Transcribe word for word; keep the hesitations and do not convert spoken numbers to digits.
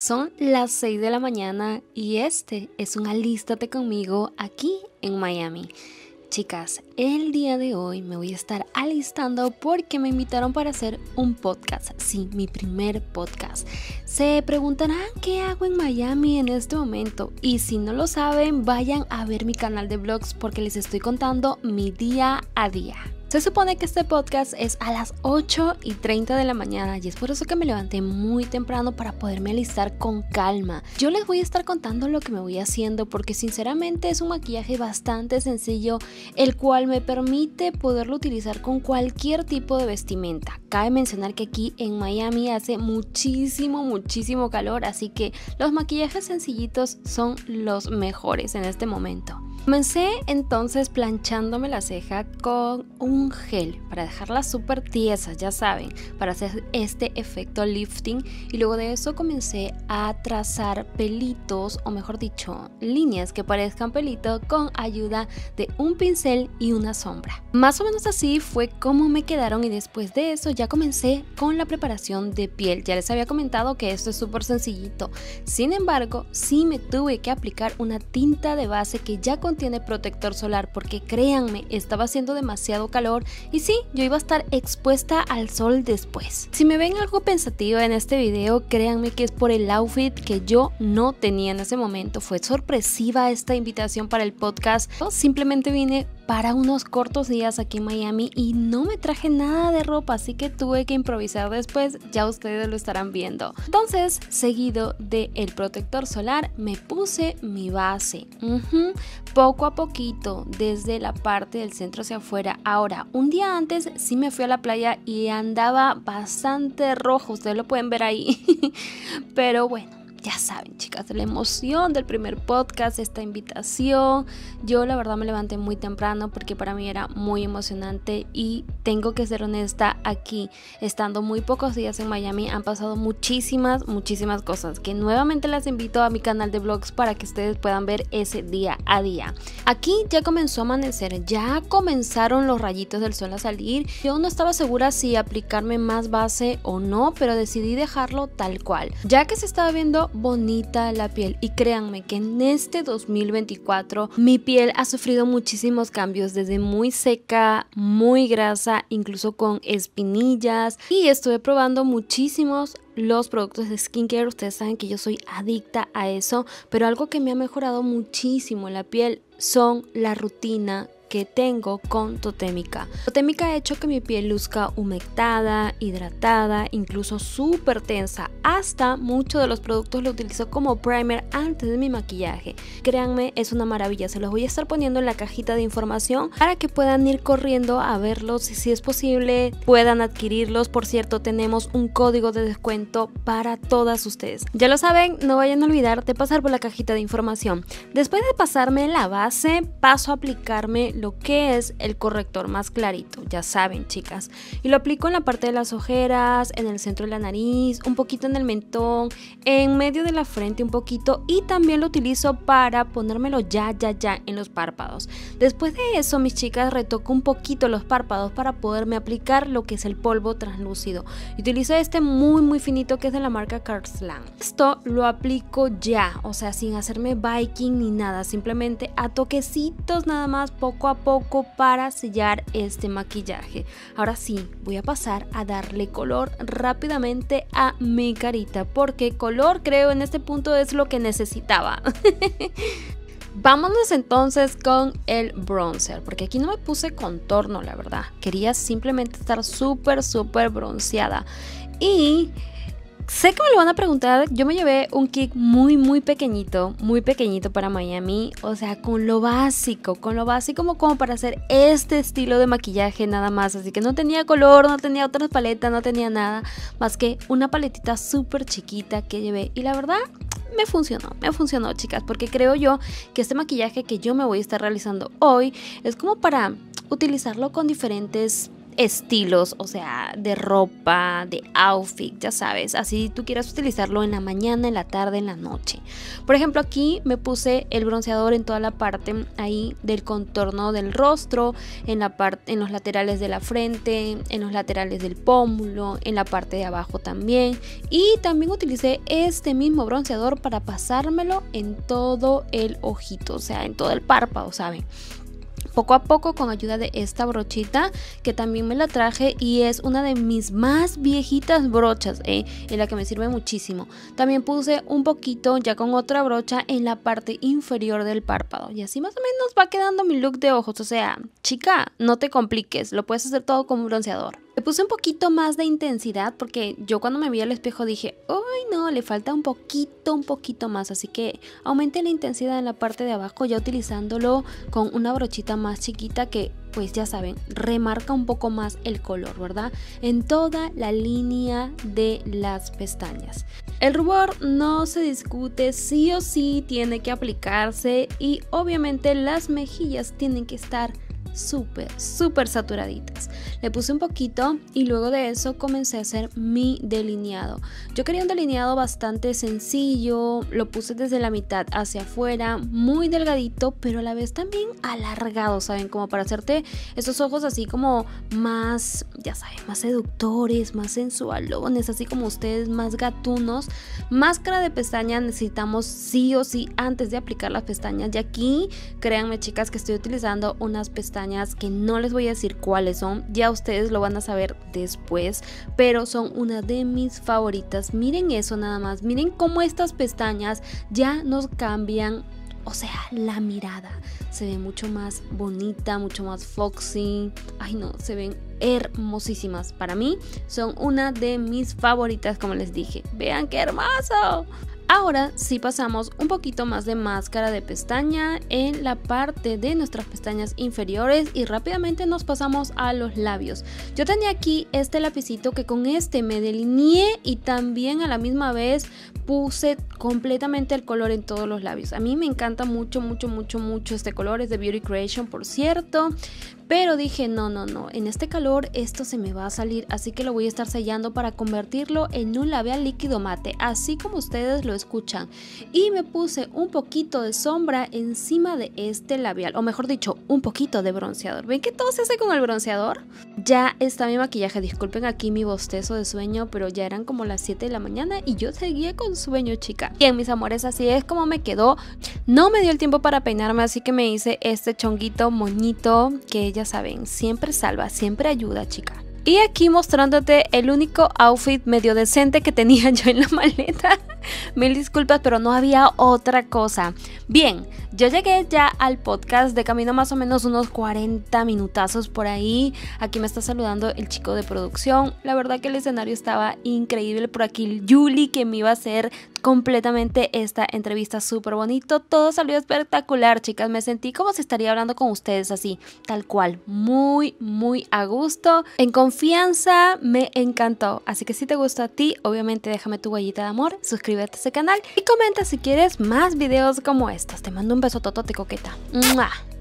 Son las seis de la mañana y este es un Alístate conmigo aquí en Miami. Chicas, el día de hoy me voy a estar alistando porque me invitaron para hacer un podcast. Sí, mi primer podcast. Se preguntarán qué hago en Miami en este momento. Y si no lo saben, vayan a ver mi canal de vlogs porque les estoy contando mi día a día. Se supone que este podcast es a las ocho y treinta de la mañana y es por eso que me levanté muy temprano para poderme alistar con calma. Yo les voy a estar contando lo que me voy haciendo porque sinceramente es un maquillaje bastante sencillo, el cual me permite poderlo utilizar con cualquier tipo de vestimenta. Cabe mencionar que aquí en Miami hace muchísimo, muchísimo calor, así que los maquillajes sencillitos son los mejores en este momento. Comencé entonces planchándome la ceja con un gel para dejarla súper tiesa, ya saben, para hacer este efecto lifting, y luego de eso comencé a trazar pelitos, o mejor dicho, líneas que parezcan pelito con ayuda de un pincel y una sombra. Más o menos así fue como me quedaron y después de eso ya comencé con la preparación de piel. Ya les había comentado que esto es súper sencillito, sin embargo sí me tuve que aplicar una tinta de base que ya contiene tiene protector solar porque créanme, estaba haciendo demasiado calor y sí, yo iba a estar expuesta al sol después. Si me ven algo pensativa en este video, créanme que es por el outfit que yo no tenía en ese momento. Fue sorpresiva esta invitación para el podcast. Yo simplemente vine para unos cortos días aquí en Miami y no me traje nada de ropa, así que tuve que improvisar después, ya ustedes lo estarán viendo. Entonces, seguido del protector solar, me puse mi base, uh-huh. poco a poquito, desde la parte del centro hacia afuera. Ahora, un día antes sí me fui a la playa y andaba bastante rojo, ustedes lo pueden ver ahí, pero bueno. Ya saben, chicas, la emoción del primer podcast, esta invitación. Yo la verdad me levanté muy temprano porque para mí era muy emocionante y tengo que ser honesta, aquí, estando muy pocos días en Miami, han pasado muchísimas, muchísimas cosas que nuevamente las invito a mi canal de vlogs para que ustedes puedan ver ese día a día. Aquí ya comenzó a amanecer, ya comenzaron los rayitos del sol a salir. Yo no estaba segura si aplicarme más base o no, pero decidí dejarlo tal cual, ya que se estaba viendo bonita la piel, y créanme que en este dos mil veinticuatro mi piel ha sufrido muchísimos cambios, desde muy seca, muy grasa, incluso con espinillas, y estuve probando muchísimos los productos de skincare. Ustedes saben que yo soy adicta a eso, pero algo que me ha mejorado muchísimo la piel son la rutina que tengo con Totémica. Totémica ha hecho que mi piel luzca humectada, hidratada, incluso súper tensa. Hasta muchos de los productos lo utilizo como primer antes de mi maquillaje. Créanme, es una maravilla. Se los voy a estar poniendo en la cajita de información para que puedan ir corriendo a verlos y, si es posible, puedan adquirirlos. Por cierto, tenemos un código de descuento para todas ustedes. Ya lo saben, no vayan a olvidar de pasar por la cajita de información. Después de pasarme la base, paso a aplicarme lo que es el corrector más clarito, ya saben, chicas, y lo aplico en la parte de las ojeras, en el centro de la nariz, un poquito en el mentón, en medio de la frente un poquito, y también lo utilizo para ponérmelo ya, ya, ya en los párpados. Después de eso, mis chicas, retoco un poquito los párpados para poderme aplicar lo que es el polvo translúcido. Utilizo este muy muy finito que es de la marca Carslan. Esto lo aplico ya, o sea, sin hacerme baking ni nada, simplemente a toquecitos nada más, poco a poco, para sellar este maquillaje. Ahora sí, voy a pasar a darle color rápidamente a mi carita, porque color, creo, en este punto es lo que necesitaba. Vámonos entonces con el bronzer, porque aquí no me puse contorno, la verdad. Quería simplemente estar súper, súper bronceada. Y sé que me lo van a preguntar, yo me llevé un kit muy muy pequeñito, muy pequeñito para Miami, o sea, con lo básico, con lo básico como, como para hacer este estilo de maquillaje nada más, así que no tenía color, no tenía otras paletas, no tenía nada más que una paletita súper chiquita que llevé, y la verdad me funcionó, me funcionó, chicas, porque creo yo que este maquillaje que yo me voy a estar realizando hoy es como para utilizarlo con diferentes estilos, o sea, de ropa, de outfit, ya sabes, así tú quieras utilizarlo en la mañana, en la tarde, en la noche. Por ejemplo, aquí me puse el bronceador en toda la parte ahí del contorno del rostro, en la parte, en los laterales de la frente, en los laterales del pómulo, en la parte de abajo también. Y también utilicé este mismo bronceador para pasármelo en todo el ojito, o sea, en todo el párpado, ¿saben? Poco a poco, con ayuda de esta brochita que también me la traje y es una de mis más viejitas brochas, ¿eh? En la que me sirve muchísimo. También puse un poquito ya con otra brocha en la parte inferior del párpado y así más o menos va quedando mi look de ojos. O sea, chica, no te compliques, lo puedes hacer todo con un bronceador. Le puse un poquito más de intensidad porque yo cuando me vi al espejo dije, ¡ay no! Le falta un poquito, un poquito más. Así que aumenté la intensidad en la parte de abajo ya utilizándolo con una brochita más chiquita que, pues ya saben, remarca un poco más el color, ¿verdad? En toda la línea de las pestañas. El rubor no se discute, sí o sí tiene que aplicarse y obviamente las mejillas tienen que estar súper, súper saturaditas. Le puse un poquito y luego de eso comencé a hacer mi delineado. Yo quería un delineado bastante sencillo, lo puse desde la mitad hacia afuera, muy delgadito, pero a la vez también alargado, ¿saben? Como para hacerte esos ojos así como más, ya saben, más seductores, más sensualones, así como ustedes, más gatunos. Máscara de pestañas necesitamos sí o sí antes de aplicar las pestañas. Y aquí, créanme chicas, que estoy utilizando unas pestañas que no les voy a decir cuáles son, ya ustedes lo van a saber después, pero son una de mis favoritas. Miren eso nada más, miren cómo estas pestañas ya nos cambian, o sea, la mirada se ve mucho más bonita, mucho más foxy. Ay no, se ven hermosísimas. Para mí son una de mis favoritas, como les dije. Vean qué hermoso. Ahora sí pasamos un poquito más de máscara de pestaña en la parte de nuestras pestañas inferiores y rápidamente nos pasamos a los labios. Yo tenía aquí este lapicito que con este me delineé y también a la misma vez puse completamente el color en todos los labios. A mí me encanta mucho, mucho, mucho, mucho este color. Es de Beauty Creation, por cierto. Pero dije, no, no, no, en este calor esto se me va a salir, así que lo voy a estar sellando para convertirlo en un labial líquido mate, así como ustedes lo escuchan. Y me puse un poquito de sombra encima de este labial, o mejor dicho, un poquito de bronceador. ¿Ven que todo se hace con el bronceador? Ya está mi maquillaje, disculpen aquí mi bostezo de sueño, pero ya eran como las siete de la mañana y yo seguía con sueño, chica. Bien, mis amores, así es como me quedó. No me dio el tiempo para peinarme, así que me hice este chonguito moñito que ya saben, siempre salva, siempre ayuda, chica. Y aquí mostrándote el único outfit medio decente que tenía yo en la maleta. Mil disculpas, pero no había otra cosa. Bien, yo llegué ya al podcast de camino más o menos unos cuarenta minutazos por ahí. Aquí me está saludando el chico de producción. La verdad que el escenario estaba increíble. Por aquí Julie, que me iba a hacer completamente esta entrevista súper bonito. Todo salió espectacular, chicas. Me sentí como si estaría hablando con ustedes así, tal cual. Muy, muy a gusto. En confianza, me encantó. Así que si te gustó a ti, obviamente déjame tu huellita de amor, suscríbete a este canal y comenta si quieres más videos como estos. Te mando un beso totote, coqueta. ¡Mua!